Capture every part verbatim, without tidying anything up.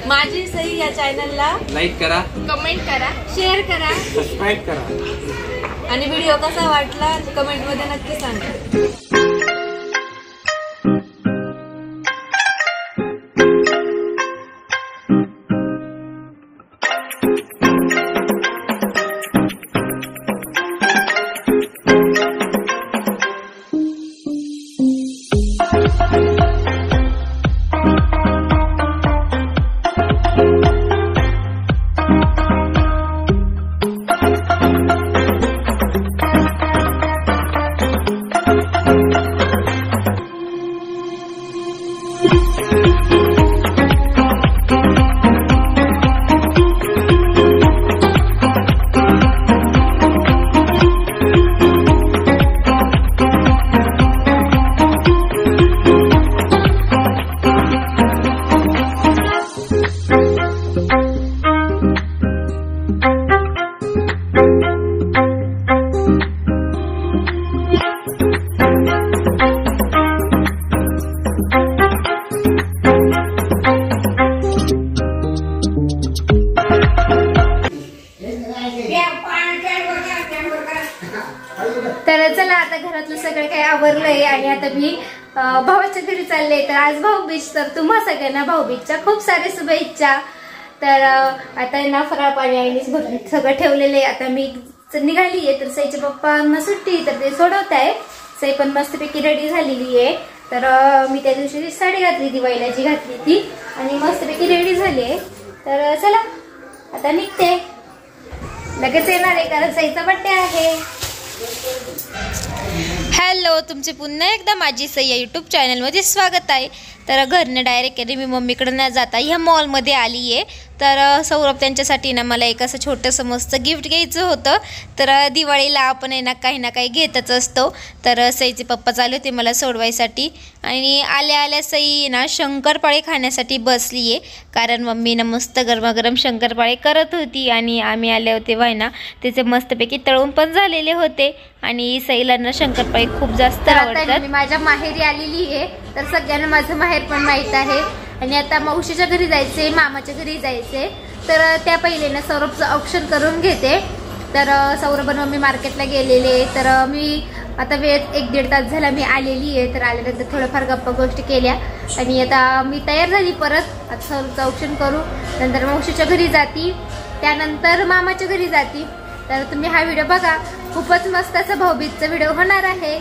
माझी सई या चॅनलला लाईक करा, कमेंट करा, शेअर करा, सबस्क्राईब करा आणि व्हिडिओ कसा वाटला कमेंट मध्ये नक्की सांगा. तर चला आता घरातलं सगळं काही आवरलंय आणि आता मी भावाच्या घरी चालले. तर आज भाऊबीज, तर तुम्हा सगळ्यांना भाऊबीजच्या खूप सारे शुभेच्छा. तर आता ना फराळ पाणी आईनेच भरून सगळं ठेवलेलं आहे. आता मी निघालीये. तर सईच्या पप्पांना सुट्टी, तर ते सोडवत आहे. सई पण मस्तपैकी रेडी झालेली आहे. तर मी त्या दिवशी साडी घातली, दिवाळीला जी घातली ती, आणि मस्तपैकी रेडी झाली आहे. तर चला आता निघते, लगेच येणार आहे कारण सईचा बर्थडे आहे. हॅलो, तुमचे पुन्हा एकदा माझी सई या यूट्यूब चॅनलमध्ये स्वागत आहे. तर घरने डायरेक्ट मी मम्मीकडे न जाता ह्या मॉलमध्ये आली आहे. तर सौरभ त्यांच्यासाठी ना मला एक असं छोटंसं मस्त गिफ्ट घ्यायचं होतं. तर दिवाळीला आपण आहे ना काही ना काही घेतच असतो. तर सईचे पप्पा चालू होते मला सोडवायसाठी, आणि आल्या आल्या सई ना शंकरपाळे खाण्यासाठी बसली आहे. कारण मम्मीनं मस्त गरमागरम शंकरपाळे करत होती आणि आम्ही आले होते वाय ना त्याचे मस्तपैकी तळून पण झालेले होते. आणि सईला ना शंकरपाळे खूप जास्त आवडतात. मी माझ्या माहेरी आलेली आहे. तर सगळ्यांना माझं माहेर पण माहीत आहे. आणि आता मावशीच्या घरी जायचे, मामाच्या घरी जायचे. तर त्या पहिले ना सौरभचं ऑप्शन करून घेते. तर सौरभ आणि मम्मी मार्केटला गेलेले. तर मी आता वेळ एक दीड तास झाला मी आलेली आहे. तर आल्यानंतर थोडंफार गप्पा गोष्टी केल्या आणि आता मी तयार झाली परत. आता सौरभचं ऑप्शन करू, नंतर मावशीच्या घरी जाती, त्यानंतर मामाच्या घरी जाती. तर तुम्ही हा व्हिडिओ बघा, खूपच मस्त असा भाऊबीजचा व्हिडिओ होणार आहे.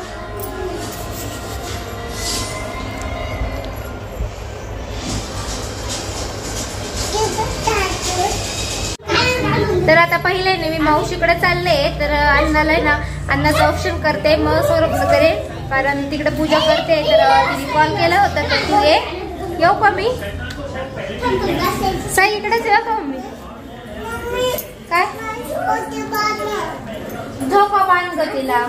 तर आता पहिले ना मी मावशीकडे चालले. तर अण्णाला ना अण्णाचं ऑप्शन करते, मग सौरभचं करे, कारण तिकडे पूजा करते. तर तिने कॉल केला होता तर तू ये, येऊ का मी? साई इकडेच येऊ का मम्मी? काय झोपा बांध ग तिला.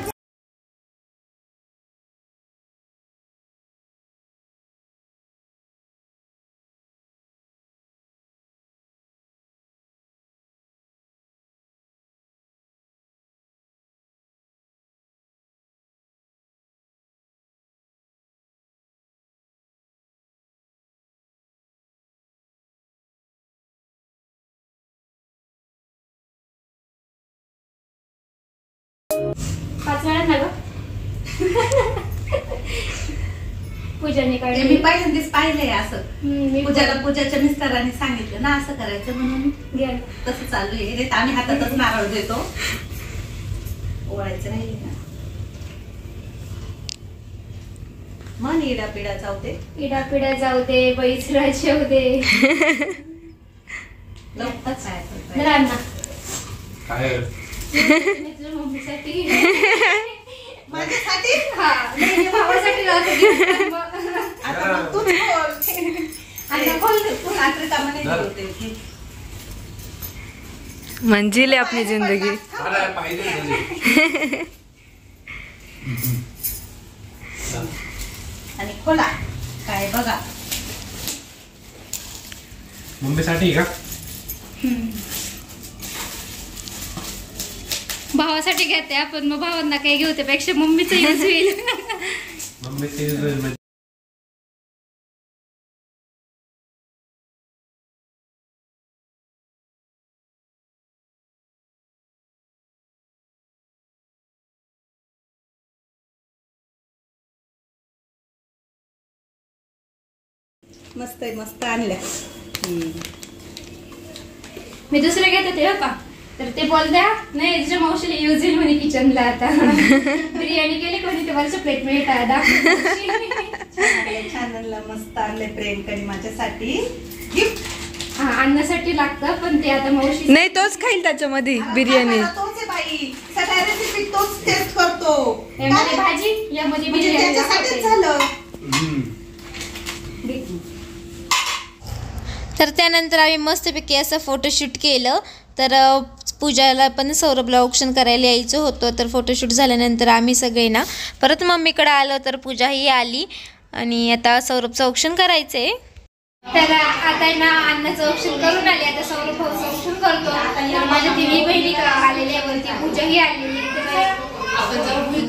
पाच वेळात ना ग पूजाने काढले. मी पहिल्यांदाच पाहिलंय असं. पूजाला पूजाच्या मिस्टरांनी सांगितलं ना असं करायचं म्हणून तसं चालू आहे. आम्ही हातातच नारळ देतो, ओळायचं नाही ना. मन इडा पिडा जाऊ दे, इडा पिडा जाऊ दे, बैस राज येऊ दे. लवकरच काय मम्मीसाठी माझ्यासाठी हा नाही भावासाठी राहतो. आता मग तूच बोल. आता बोल तू रात्री कामाने होते मंजिल है अपनी जिंदगी. आणि खोला काय बघा मम्मीसाठी का? भावासाठी घेते आपण, मग भावांना काही घेऊ त्यापेक्षा मम्मीचं यूज होईल. मम्मीचं यूज होईल. मस्त आहे, मस्त आणल्या. मी दुसरे घेत होते हो का, तर ते बोलत्या नाही तुझ्या मावशीला यूज येईल म्हणे किचनला आता. बिर्याणी केली कोणी ते वरच्या प्लेट मिळत छान आणलं, मस्त आणले प्रियंकाने माझ्यासाठी गिफ्ट. हा आणण्यासाठी लागतं, पण ते आता मावशी नाही तोच खाईल त्याच्यामध्ये बिर्याणी. तोच आहे बाई, सगळ्या रेसिपी तोच टेस्ट करतो. यामध्ये भाजी यामध्ये म्हणजे बिर्याणी त्याच्यासाठीच दाखवते. झालं. तर त्यानंतर आम्ही मस्तपैकी असं फोटोशूट केलं. तर अ, पूजाला पण सौरभला औक्षण करायला यायचं होतं. तर फोटोशूट झाल्यानंतर आम्ही सगळे ना परत मम्मीकडे आलो. तर पूजाही आली आणि आता सौरभचं औक्षण करायचं आहे. तर आता ना अन्नाचं औक्षण करून आले. आता सौरभ भाऊचं औक्षण करतो. तर माझ्या तिन्ही बहिणी का आलेल्या वरती पूजाही आलेली. तर आपण जाऊ.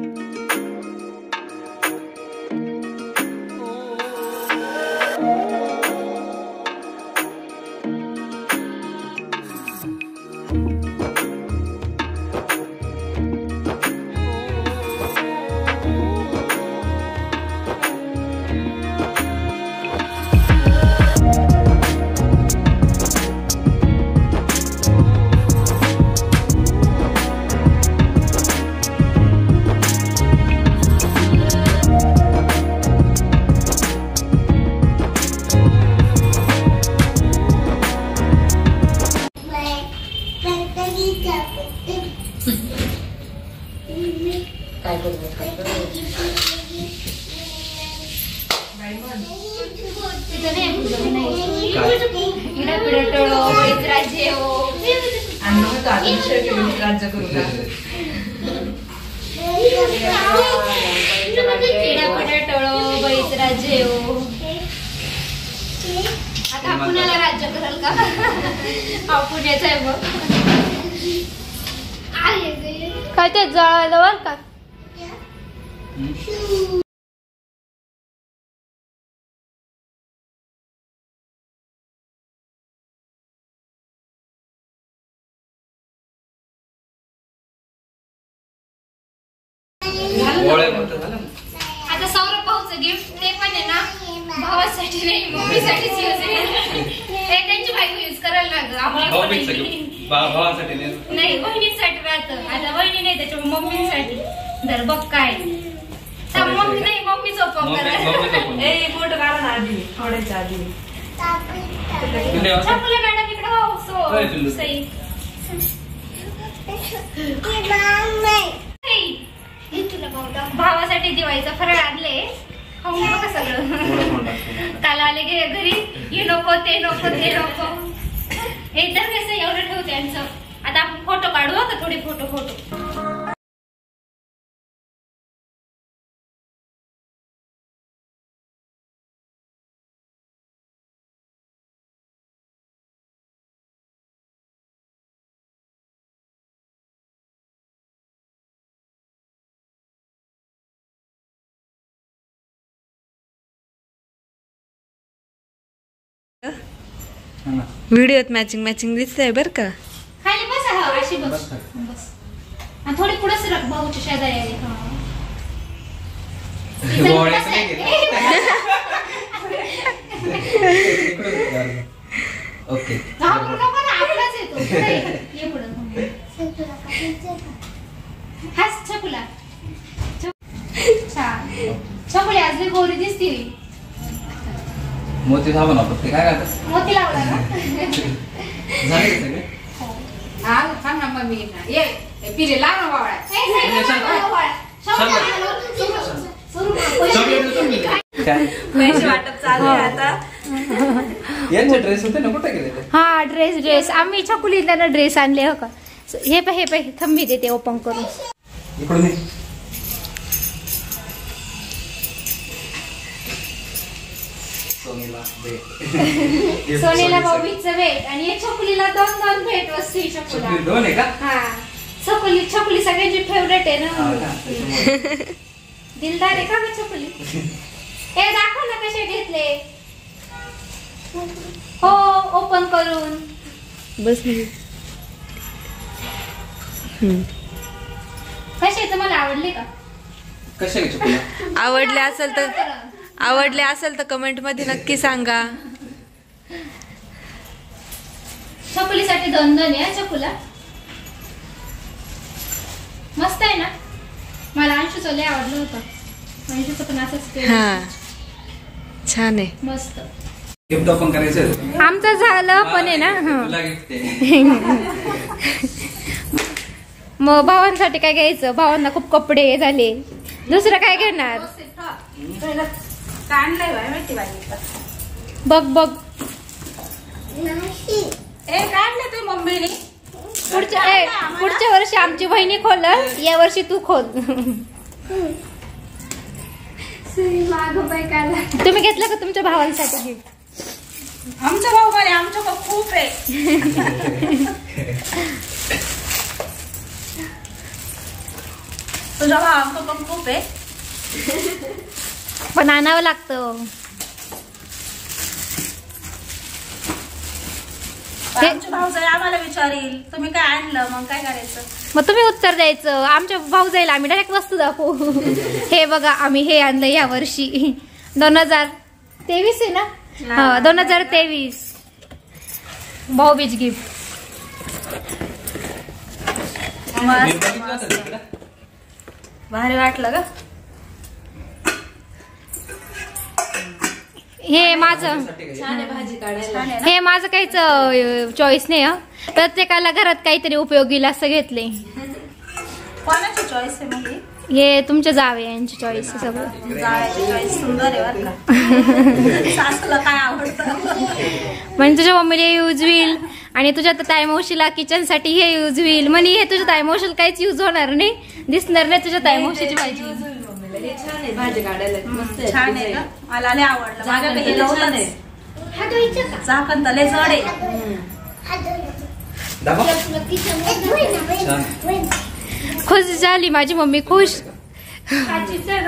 आता पुण्याला राज्य कराल का? हा पुण्याचा आहे बघ. काय ते जळालं बर का? आता सौरभ भाऊचं गिफ्ट ते पण आहे ना भावासाठी नाही मम्मीसाठीच यूज आहे. ते त्यांची बायको यूज करायला लागलं नाही बहिणीसाठी राहतं. आता बहिणी नाही त्याच्यामुळे मम्मीसाठी. तर बघ काय मम्मी नाही मम्मीच ओपन करायला मोठं कारण आधी थोड्याच्या आधी छकुला मॅडम इकडे हो सो सई भावासाठी दिवाळीचा फराळ आणले. खाऊन बघा सगळं. काल आले गे घरी हे नको ते नको ते नको एकदम कसं एवढं ठेवते यांचं. आता आपण फोटो काढू का थोडे फोटो फोटो व्हिडिओत मॅचिंग मॅचिंग दिसतंय बर का. खाली बस हा अशी बस बस आणि थोडी पुढे सरक भाऊच्या शेजारी. ओके आपलाच येतो ये पुढे. हाच छकुला छान छकुली आज मी गोरी दिसती. मोती साबण वापरते काय करतात? मोती लावला ना झाले का सगळे? हा थांब ना मम्मी ये पिरे लाव ना बावळा. पैसे वाटप चालू आहे आता. यांचे ड्रेस होते ना कुठे गेले? हा ड्रेस ड्रेस आम्ही छकुली त्यांना ड्रेस आणले हो का. हे पाय हे पाय थंबी देते ओपन करून. इकडून सोनेला भाऊबीजचं भेट आणि छकुलीला दोन दोन भेट वस्तू छकुला दोन आहे का? हा छकुली छकुली सगळ्यांची फेवरेट आहे ना. दिलदार आहे का छकुली? हे दाखव ना कसे घेतले. हो ओपन करून बस. कसे तुम्हाला आवडले का? कसे तुला आवडले असेल तर आवडले असेल तर कमेंट मध्ये नक्की सांगा. चकुलीसाठी दोन दोन आहे चकुला. मस्त आहे ना. मला अंशूचं लय आवडलं होतं. अंशूचं पण असंच हा छान आहे. मस्त. गिफ्ट ओपन करायचं. आमचं झालं पण आहे ना. तुला गिफ्ट आहे. मग भावांसाठी काय घ्यायचं? भावांना खूप कपडे झाले. दुसरं काय घेणार? काढलंय बाय माहिती बाई. बघ बघ. ए काढलं तू मम्मीने. पुढच्या ए, पुढच्या वर्षी आमची बहिणी खोल, या वर्षी तू खोल. तुम्ही घेतलं का तुमच्या भावांसाठी गिफ्ट? आमचा भाऊ म्हणे आमच्या खूप आहे. तुझ्या भावांचं पण खूप आहे. पण आणावं लागतं. आमचे भाऊ जर आम्हाला विचारील तुम्ही काय आणलं मग काय करायचं? मग तुम्ही उत्तर द्यायचं. आमच्या भाऊ जाईल आम्ही डायरेक्ट वस्तू दाखवू. हे बघा आम्ही हे आणलं या वर्षी. दोन हजार तेवीस आहे ना. हा दोन हजार तेवीस भाऊबीज गिफ्ट. भारी वाटलं ग. हे माझं हे माझं काहीच चॉईस नाही. हा प्रत्येकाला घरात काहीतरी उपयोगी असं घेतले. कोणाची चॉईस आहे मग? हे तुमच्या जावे यांची चॉईस आहे सगळं. जायची चॉईस सुंदर आहे बरं का. सासूला काय आवडतं म्हणजे तुझ्या मम्मीला यूज होईल आणि तुझ्या ताई मावशीला किचन साठी हे यूज होईल. म्हणे हे तुझ्या ताई मावशीला काहीच यूज होणार नाही, दिसणार नाही तुझ्या ताई मावशीची भाजी. छान आहे ना. मला लय आवडलं. माझ्याकडे हे नव्हतं. झाकण तर लय जड आहे. खुश झाली माझी मम्मी खुश. मला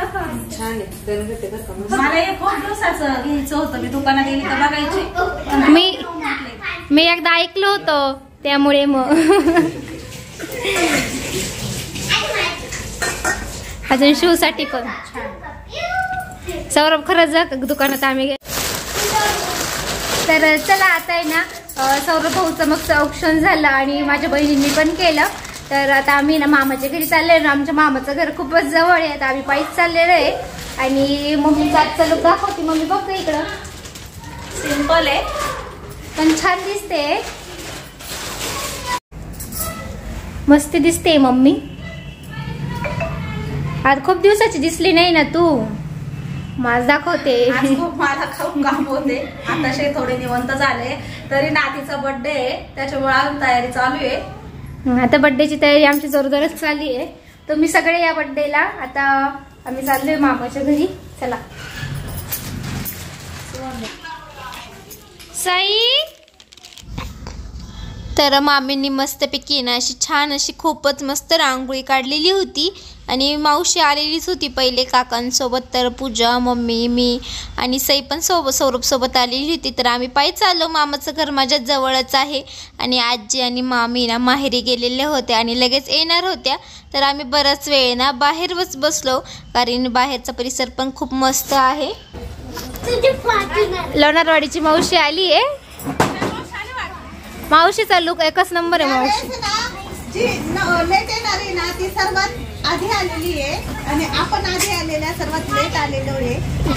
हे खूप दिवसाचं घ्यायचं होतं. मी दुकानात गेली तर बघायची. मी मी एकदा ऐकलं होतं त्यामुळे मग. अजून शू साठी पण. सौरभ खरंच जा दुकानात आम्ही गे. तर चला आता आहे ना सौरभ भाऊचं मग औक्षण झालं आणि माझ्या बहिणींनी पण केलं. तर आता आम्ही ना मामाच्या घरी चालले ना. आमच्या मामाचं घर खूपच जवळ आहे. आता आम्ही पायीच चाललेलं आहे. आणि मम्मीचा आजचा लुक दाखवते. मम्मी बघ इकडं. सिंपल आहे पण छान दिसते. मस्त दिसते मम्मी. आज खूप दिवसाची दिसली नाही ना तू. माझ दाखवते. आज खूप मला खूप काम होते. आताशे थोडे निवंत झाले. तरी नातीचा बर्थडे आहे त्याच्यामुळे अजून तयारी चालू आहे. आता बर्थडेची तयारी आमची जोरदारच चालली आहे. तुम्ही सगळे या बर्थडेला. आता आम्ही चाललोय मामाच्या घरी. चला साई. तर मामींनी मस्तपैकी ना अशी छान अशी खूपच मस्त रांगोळी काढलेली होती. आणि मावशी आलेलीच होती पहिले काकांसोबत. तर पूजा मम्मी मी आणि सई पण सोबत सौरभ सोबत आलेली होती. तर आम्ही पायी चाललो. मामाचं घर माझ्या जवळच आहे. आणि आजी आणि मामी ना माहेरी गेलेल्या होत्या आणि लगेच येणार होत्या. तर आम्ही बराच वेळ ना बाहेरच बसलो कारण बाहेरचा परिसर पण खूप मस्त आहे. लोणारवाडीची मावशी आली आहे. मावशीचा लुक एकच नंबर आहे. मावशी जी लेट येणारी ना ती सर्वात आधी आलेली आहे आणि आपण आधी आलेल्या सर्वात लेट आलेलो आहे.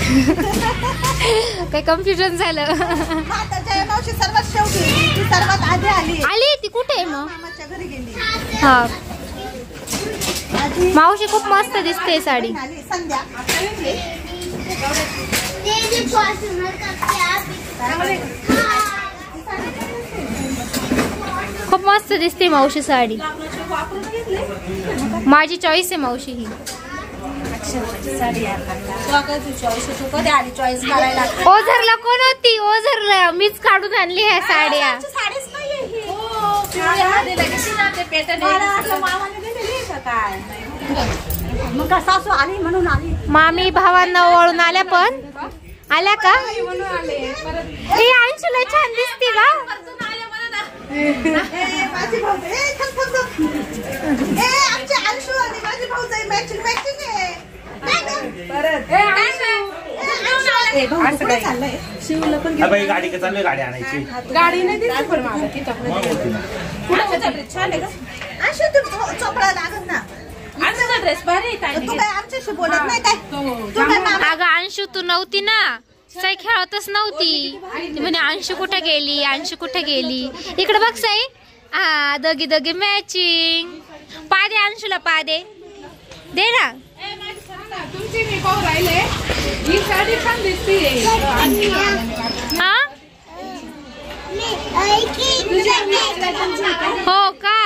काही कन्फ्युजन झालं. माताच्या मावशी सर्वात शेवटी ती सर्वात आधी आली. आली ती कुठे आहे मग? मामाच्या घरी गेली. हा मावशी खूप मस्त दिसते साडी. आली संध्या. खूप मस्त दिसते मावशी साडी. माझी चॉईस आहे मावशी ही. ओझरला कोण होती? ओझरला मीच काढून आणली ह्या साड्या. सासू आली म्हणून आली. मामी भावांना ओळून आल्या. पण आल्या का? ही अंशुला छान दिसते का? माझी भाऊ आमच्या अंशू आणि माझी भाऊ मॅचिंग मॅचिंग आहे. असं काय चाललंय शिवला पण हा बाई, गाडी का चालली, गाडी आणायची. गाडी नाही दिसत पण मला तिथं छान आहे का अशी तू चोपडा लागत ना आमचा ड्रेस भारी आहे. तू काय आमच्याशी बोलत नाही काय तू काय मामा अगं अंशू तू नव्हती ना, साई खेळतच नव्हती. ती म्हणे अंशू कुठे गेली, अंशू कुठे गेली. इकडे बघ साई, हा दोघी दोघी मॅचिंग. पादे अंशूला, पादे दे ना. तुमची मी पाहू राहिले, ही साडी छान दिसते. हा हो का.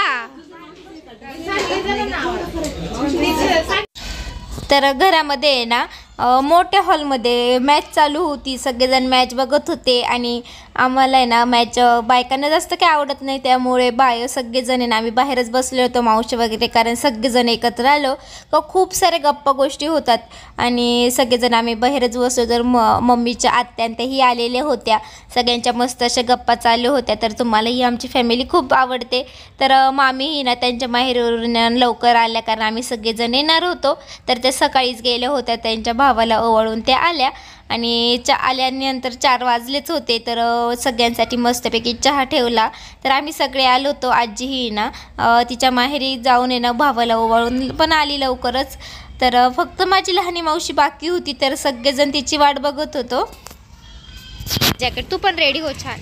तर घरामध्ये आहे ना मोठ्या हॉलमध्ये मॅच चालू होती, सगळेजण मॅच बघत होते आणि आम्हाला आहे ना मॅच बायकांना जास्त काही आवडत नाही, त्यामुळे बाय सगळेजण आहे ना आम्ही बाहेरच बसलो होतो मावशी वगैरे, कारण सगळेजण एकत्र आलो का खूप सारे गप्पा गोष्टी होतात आणि सगळेजण आम्ही बाहेरच बसलो. तर म मम्मीच्या आत्या त्याही आलेल्या होत्या, सगळ्यांच्या मस्त अशा गप्पा चालू होत्या. तर तुम्हाला ही आमची फॅमिली खूप आवडते. तर मामीही ना त्यांच्या माहेरवरून लवकर आल्या, कारण आम्ही सगळेजण येणार होतो. तर त्या सकाळीच गेल्या होत्या, त्यांच्या भावाला ओवाळून त्या आल्या आणि चा आल्यानंतर चार वाजलेच होते. तर सगळ्यांसाठी मस्तपैकी चहा ठेवला. तर आम्ही सगळे आलो होतो. आजीही ना तिच्या माहेरी जाऊन आहे ना भावाला ओवाळून पण आली लवकरच. तर फक्त माझी लहानी मावशी बाकी होती, तर सगळेजण तिची वाट बघत होतो. जॅकेट तू पण रेडी हो छान.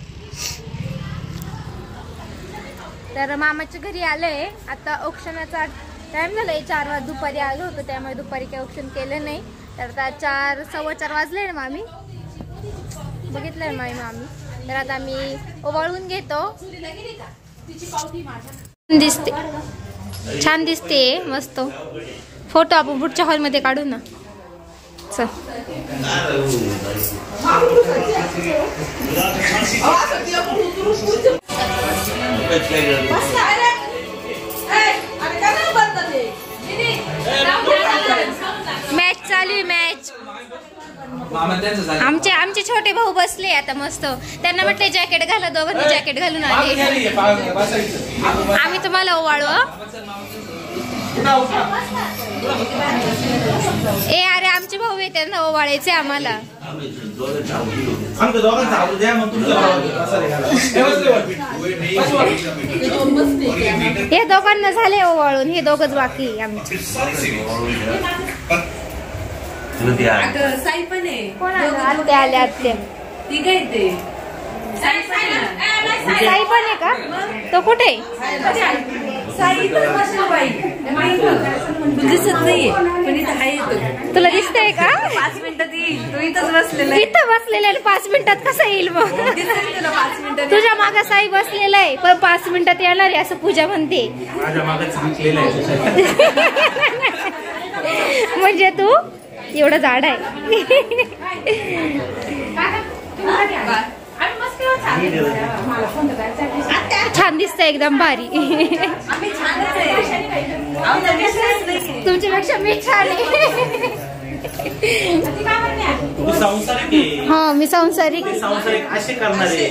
तर मामाच्या घरी आलोय आता. औक्षणाचा टाइम झालाय, चार वाज दुपारी आलो होतो, त्यामुळे दुपारी काही औक्षण केलं नाही. तर आता चार सव्वा चार वाजले ना मामी, बघितलंय मामी मामी. तर आता मी ओवाळून घेतो. दिसते छान दिसते मस्त. फोटो आपण पुढच्या हॉलमध्ये काढू ना. चल मॅच चालू आहे, मॅच. आमचे आमचे छोटे भाऊ बसले आता मस्त. त्यांना म्हटले जॅकेट घाला, दोघांनी जॅकेट घालून आले. आम्ही तुम्हाला ओवाळू. ए अरे आमचे भाऊ आहे, त्यांना ओवाळायचे आम्हाला. हे दोघांना झाले ओवाळून, हे दोघच बाकी आमचे. साई पण आहे. आत्या आल्या आत्या. ती काय ते साई पण आहे का? तो कुठे? साई दिसत नाहीये पण इथं आहे. तुला दिसतंय का? पाच मिनिटात येईल. तू इथंच बसलेला इथं बसलेला आहे, पाच मिनिटात कसं येईल मग? तुला पाच मिनिटात. तुझ्या मागा साई बसलेला आहे, पण पाच मिनिटात येणार आहे असं पूजा म्हणते. म्हणजे तू एवढं जाड आहे. छान दिसतंय एकदम भारी. तुमच्यापेक्षा मी छान आहे. हा मी संसारिक. असे करणारे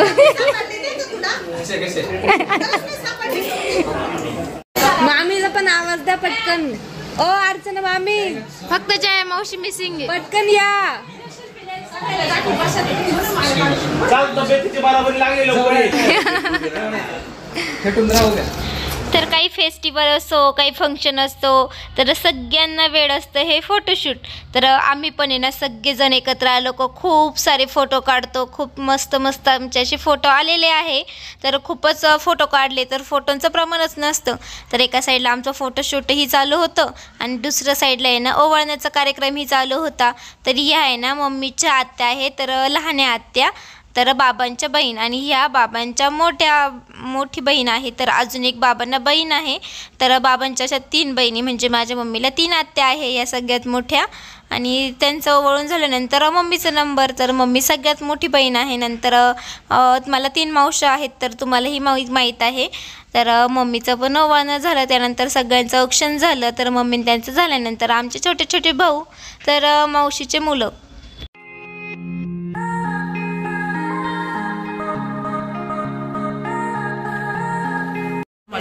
मामीला पण आवाज द्या पटकन. ओ अर्चना मामी, फक्त जया मावशी मिसिंग. पटकन या. तब्येतीची बराबरी लागली. तर काही फेस्टिवल असो, काही फंक्शन असतो, तर सगळ्यांना वेळ असतं हे फोटोशूट. तर आम्ही पण आहे ना सगळेजण एकत्र आलो का खूप सारे फोटो काढतो. खूप मस्त मस्त आमच्याशी फोटो आलेले आहे. तर खूपच फोटो काढले, तर फोटोंचं प्रमाणच नसतं. तर एका साईडला आमचं फोटोशूटही चालू होतं आणि दुसऱ्या साईडला आहे ना ओवाळण्याचा कार्यक्रमही चालू होता. तर ही आहे ना मम्मीच्या आत्या आहे, तर लहान्या आत्या, तर बाबांच्या बहीण, आणि ह्या बाबांच्या मोठ्या मोठी बहीण आहे. तर अजून एक बाबांना बहीण आहे. तर बाबांच्या अशा तीन बहिणी, म्हणजे माझ्या मम्मीला तीन आत्या आहे या सगळ्यात मोठ्या. आणि त्यांचं ओवाळून झाल्यानंतर मम्मीचा नंबर. तर मम्मी सगळ्यात मोठी बहीण आहे. नंतर मला तीन मावशा आहेत, तर तुम्हालाही माहीत माहीत आहे. तर मम्मीचं पण ओवाळणं झालं, त्यानंतर सगळ्यांचं औक्षण झालं. तर मम्मी त्यांचं झाल्यानंतर आमचे छोटे छोटे भाऊ, तर मावशीचे मुलं.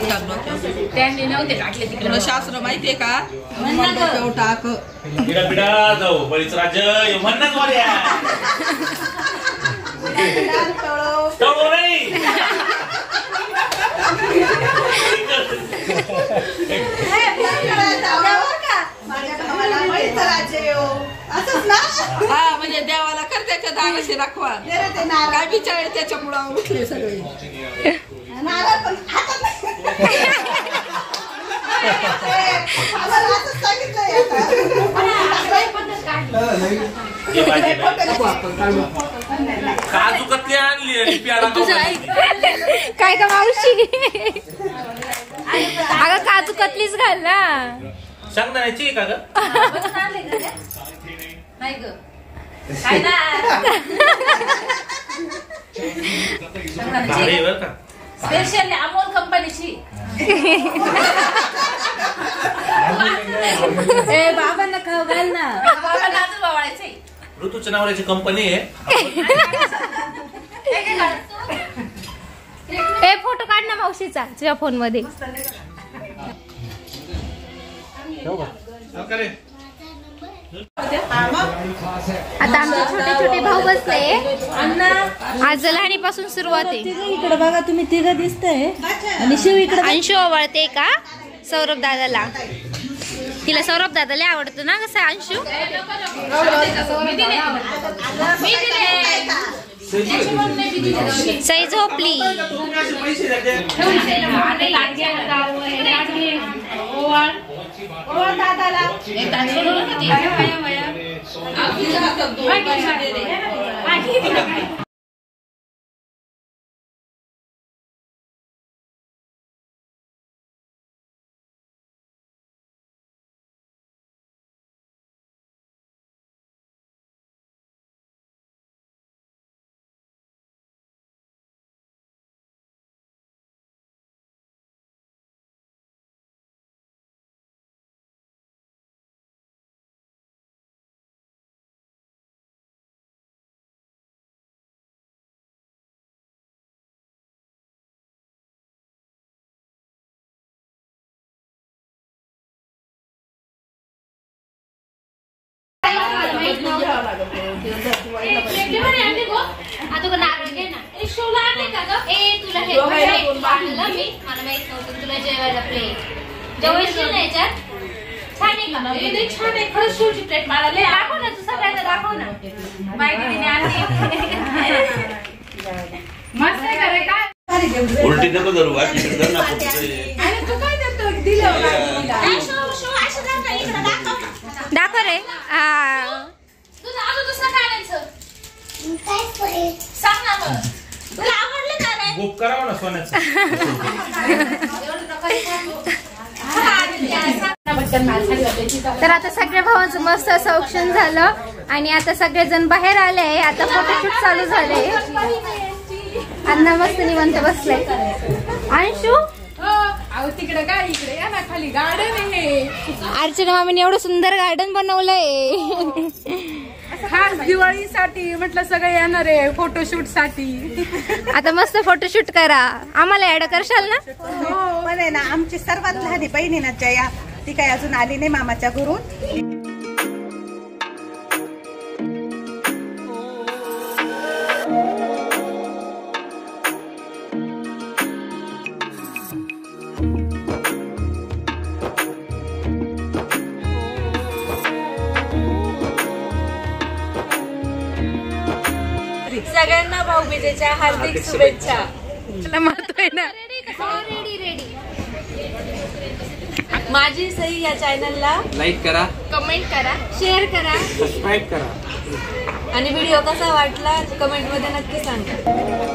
टाक डोक्यावर. त्यांनी नव्हते टाकले तिकडे. तुला शास्त्र माहितीये का? रुमाल डोक्यावर टाक. बिडा बिडा जाऊ बळीच राज्य म्हणणार वाल्या. तळो नाही. हा म्हणजे देवाला कर त्याच्या दाराशी दाखवा. काय बिचारे त्याच्यामुळं उठले सगळे. काजू कतली आणली आणि प्याला काय का मावशी अगं काजू कतलीच घाल ना. शेंगदाण्याची का ग? नाही ग काय ना भारी बर का. स्पेशल अमोल कंपनीची. ए बाबांना खाऊ घाल ना. बाबांना अजून वावळायचंय. ऋतूच्या नावाची कंपनी आहे. ए फोटो काढ ना मावशीचा तुझ्या फोन मध्ये. आता आमचे छोटे छोटे भाऊ बसले. आज लहानीपासून सुरुवात आहे. इकडे बघा तुम्ही तिघं दिसतंय आणि शिव इकडे. अंशू आवडते का सौरभ दादाला? तिला सौरभ दादाला आवडतं ना कसं अंशू? सई झोपली. उलटी नको धरू ना. दाखव रे. तुझं अजून दुसरं काय आणायचं? सांग ना मग. तुला आवडलं का रे? बुक करावं ना सोन्याचं. तर आता सगळ्या भावांचं मस्त असं औक्षण झालं आणि आता सगळेजण बाहेर आले. आता फोटोशूट चालू झाले. अण्णा मस्त निवांत बसले. अंशू तिकडे काय इकडे या ना खाली गार्डन आहे. अर्चना मामीने एवढं सुंदर गार्डन बनवलंय. खास दिवाळीसाठी म्हटलं सगळे येणार आहे फोटोशूट साठी. आता मस्त फोटोशूट करा. आम्हाला ऍड करशाल ना? हो पण आहे ना आमची सर्वात लहान बहिणी ना जया ती काही अजून आली नाही मामाच्या घरून. सगळ्यांना भाऊबीजेच्या हार्दिक शुभेच्छा. महत्व आहे ना. माझी सई या चॅनलला लाईक करा, कमेंट करा, शेअर करा, सबस्क्राईब करा आणि व्हिडिओ कसा वाटला कमेंट मध्ये नक्की सांगा.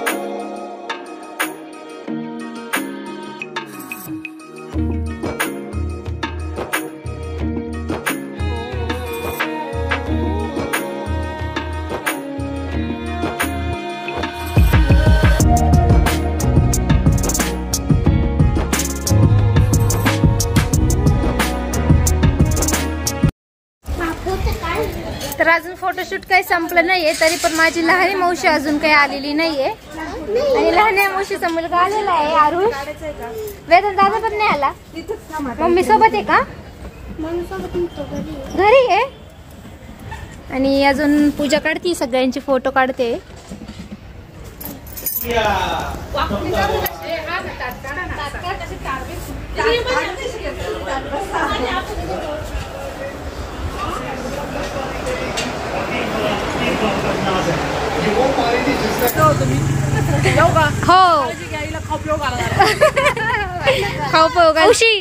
तर अजून फोटोशूट काही संपलं नाहीये तरी पण माझी लहानी मावशी अजून काही आलेली नाहीये. आणि लहान मावशीचा मुलगा आलेला आहे आरुष. वेदन दादा पण नाही आला. मम्मी सोबत आहे का? घरी आहे. आणि अजून पूजा काढते, सगळ्यांचे फोटो काढते. हो खाऊ पाऊ गावशी.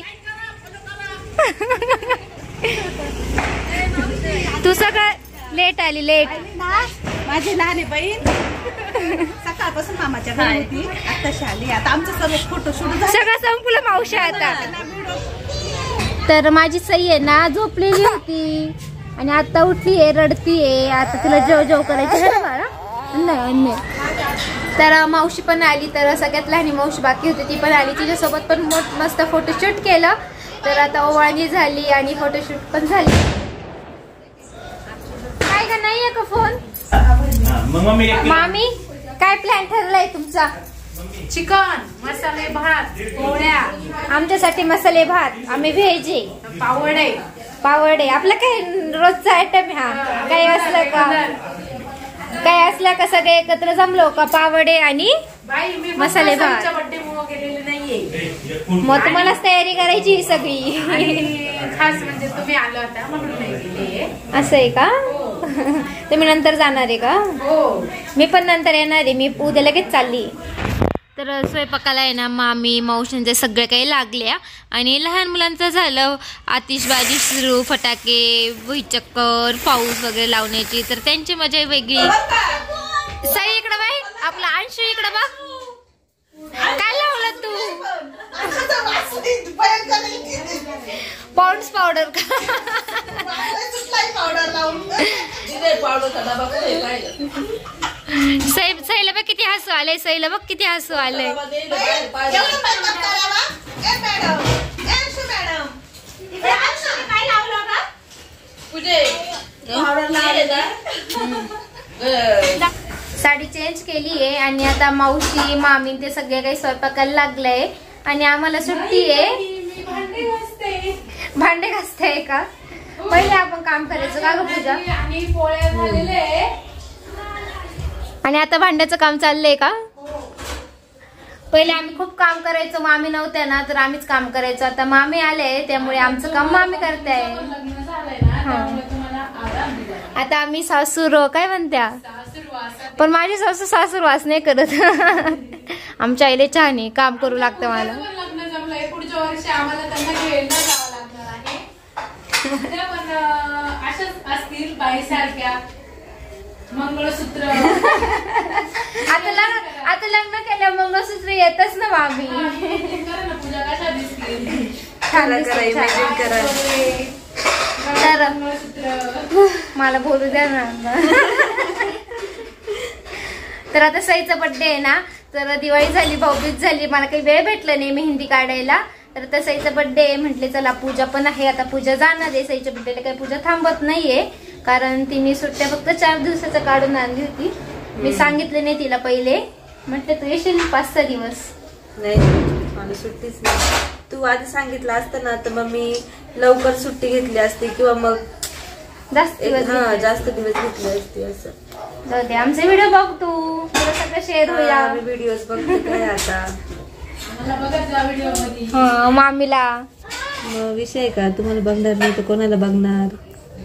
तू सगळं लेट आली लेट. माझी लहान बहीण सकाळपासून मामाच्या घरी होती, आताशी आली. आता आमचं सर्व फोटो शूट सगळं संपलं मावशी आता. तर माझी सई आहे ना झोपलेली होती आणि आता उठली आहे, रडतीये. आता तिला जेव जेव करायची आहे ना नाही नाही. तर मावशी पण आली. तर सगळ्यात लहान मावशी बाकी होती ती पण आली. तिच्यासोबत पण मोठ मस्त फोटोशूट केलं. तर आता ओवाळणी झाली आणि फोटोशूट पण झाली. काय का नाहीये का फोन? मामी काय प्लॅन ठरलाय तुमचा? चिकन, मसाले भात, पोळ्या. आमच्यासाठी मसाले भात, आम्ही व्हेज आहे. पावडे पावडे आपलं काय रोजचा आयटम हा. काही असलं का काय असलं का सगळे एकत्र जमलो का पावडे आणि मसाले भात. बर्थडे मुळे गेलेले नाहीये. मग तुम्हालाच तयारी करायची ही सगळी. खास म्हणजे तुम्ही आलो होता म्हणून नाही गेले. असं आहे का? तुम्ही नंतर जाणार आहे का? हो मी पण नंतर येणार आहे. मी उद्या लगेच चालली. तर स्वयंपाकाला आहे ना मामी मावशींचे सगळे काही लागल्या आणि लहान मुलांचं झालं आतिषबाजी सुरू, फटाके, भुईचक्कर, पाऊस वगैरे लावण्याची. तर त्यांची मजा वेगळी. साई इकडं बाई, आपला अंशू इकडं बघ. काय लावलं तू? पाऊंड्स पावडर का? साहेब सईला बघ किती हसू आलंय. सईला बघ किती हसू आलंय. साडी चेंज केली आहे आणि आता मावशी मामी ते सगळे काही स्वयंपाकाला लागलंय आणि आम्हाला सुट्टी आहे. भांडे घासताय का? पहिले आपण काम करायचं का ग पूजा? आणि पोळ्या झालेले आणि आता भांड्याचं काम चाललंय का? पहिले आम्ही खूप काम करायचो, मामी नव्हत्या ना तर आम्हीच काम करायचो. आता मामी आले त्यामुळे आमचं काम मामी करताय. आता आम्ही सासूर काय म्हणत्या, पण माझी सासू सासूर वास नाही करत. आमच्या आईले छान आहे, काम करू लागतं मला. लग्न जमलंय पुढच्या वर्षी आम्हाला त्यांना घ्यायला जावं लागणार आहे. पण अशाच असतील बाईसारख्या मंगळसूत्र. आता लग्न आता लग्न केल्या मंगळसूत्र येतच ना मामी. पूजा कशा दिसतील? तर मला बोलू द्या ना. तर आता सईचा बर्थडे आहे ना, तर दिवाळी झाली, भाऊबीज झाली, मला काही वेळ भेटला नाही मेहंदी काढायला. तर आता सईचा बर्थडे आहे म्हटले चला पूजा पण आहे. आता पूजा जाणार आहे. सईच्या बर्थडेला काही पूजा थांबत नाहीये कारण तिने सुट्ट्या फक्त चार दिवसाचं काढून आणली होती. मी सांगितले नाही तिला पहिले, म्हटलं तू येशील पाच सहा दिवस. नाही मला सुट्टीच नाही. तू आधी सांगितलं असतं ना तर मग मी लवकर सुट्टी घेतली असती किंवा मग जास्त दिवस हा जास्त दिवस घेतले असते. असं जाऊ दे, आमचे व्हिडिओ बघ तू, तुला सगळं शेअर होईल. व्हिडिओज बघते काय आता हा मामीला मग विषय का, तुम्हाला बघणार नाही तर कोणाला बघणार.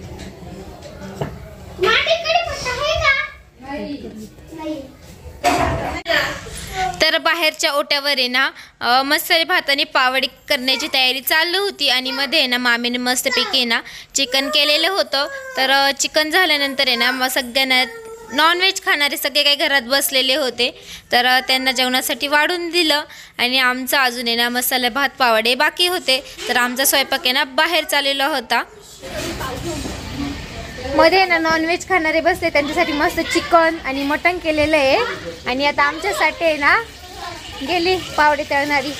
तर बाहेरच्या ओट्यावर आहे ना अ, मसाले भात आणि पावडी करण्याची तयारी चालू होती आणि मध्ये आहे ना मामीने मस्तपैकी ना चिकन केलेलं होतं. तर अ, चिकन झाल्यानंतर आहे ना मग सगळ्यांना नॉनव्हेज खाणारे सगळे काही घरात बसलेले होते तर अ, त्यांना जेवणासाठी वाढून दिलं आणि आमचा अजून आहे ना मसाले भात पावडे बाकी होते. तर आमचा स्वयंपाक आहे ना बाहेर चाललेला होता. मध्ये ना नॉनव्हेज खाणारे बसले त्यांच्यासाठी मस्त चिकन आणि मटण केलेलं आहे आणि आता आमच्यासाठी आहे ना गेली पावडे तळणारी.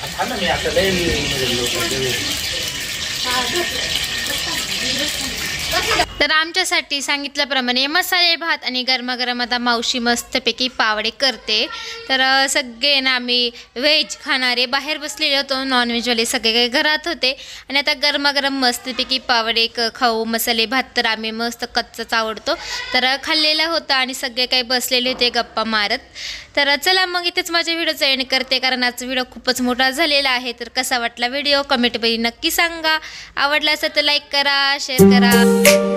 तर आमच्यासाठी सांगितल्याप्रमाणे मसाले भात आणि गरमागरम आता मावशी मस्तपैकी पावडे करते. तर अ, सगळे ना आम्ही व्हेज खाणारे बाहेर बसलेले होतो, नॉनव्हेजवाले सगळे काही घरात होते आणि आता गरमागरम मस्तपैकी पावडे क खाऊ मसाले भात तर आम्ही मस्त कच्चाच आवडतो तर खाल्लेला होता आणि सगळे काही बसलेले होते गप्पा मारत. तर चला मग इथेच माझ्या व्हिडिओचा एंड करते, कारण आजचा व्हिडिओ खूपच मोठा झालेला आहे. तर कसा वाटला व्हिडिओ कमेंटमध्ये नक्की सांगा. आवडला असेल तर लाईक करा, शेअर करा.